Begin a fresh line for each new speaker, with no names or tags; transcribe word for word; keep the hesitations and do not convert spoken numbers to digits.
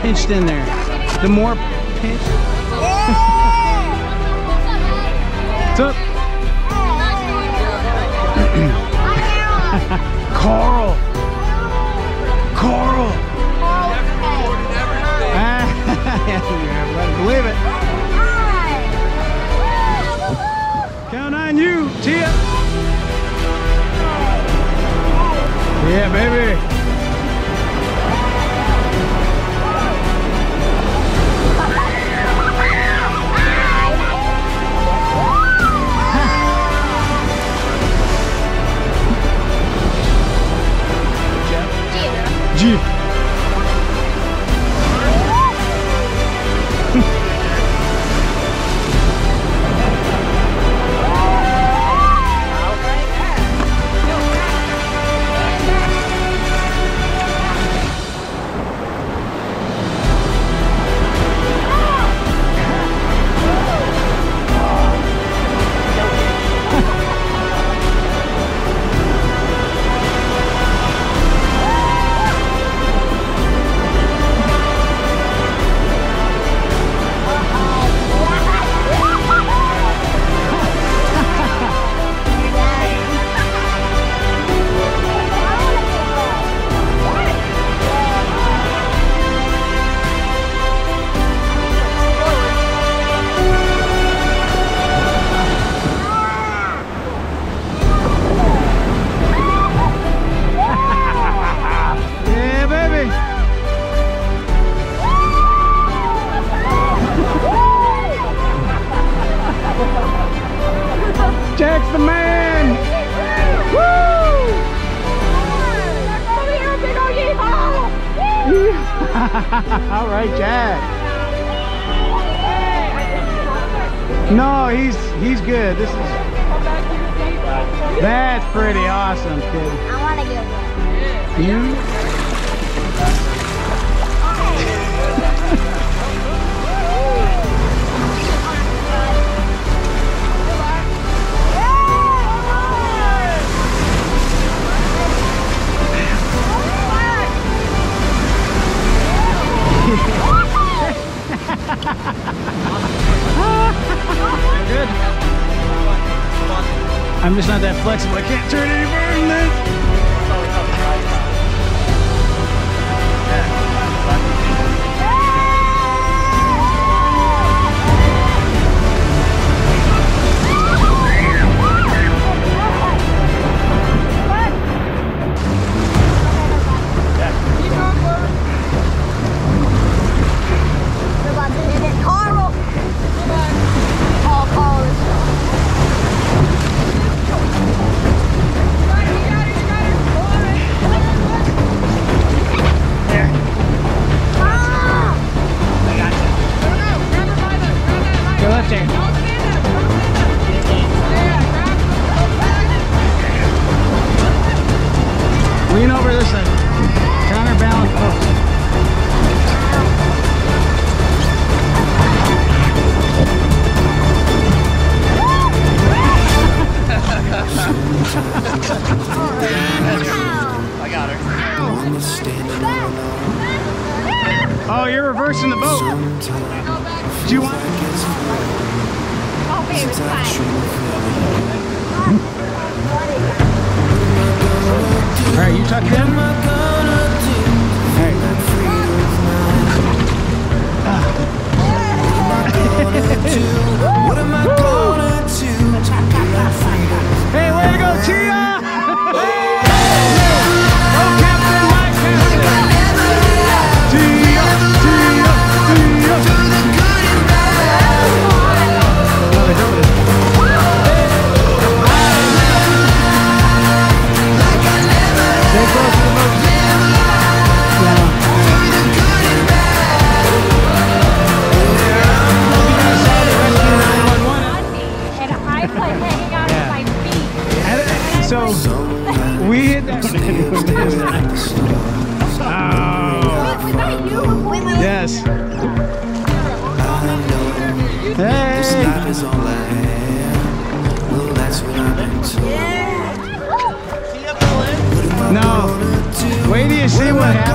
pinched in there. The more pinched. What's up? Carl. Carl. Yeah, better believe it. Count on you, Tia. Yeah, baby. G. Jack's the man! Woo! All right, Jack. No, he's he's good. This is that's pretty awesome, kid.
I want to get one.
You? Good. I'm just not that flexible. I can't turn any further than this. Lean over this side. Counterbalance post.
I got her.
Oh, you're reversing the boat. Do you want?
Oh, baby, it's fine.
All right, you tuck in. All right. Hey, way to go, Tia! Oh, Captain, my Captain! Tia, Tia, Tia! Stay close to the boat.
And I play hanging out of my feet.
So, we hit that. Oh.
Was that you?
Yes. Hey. No. Wait till you see what happens.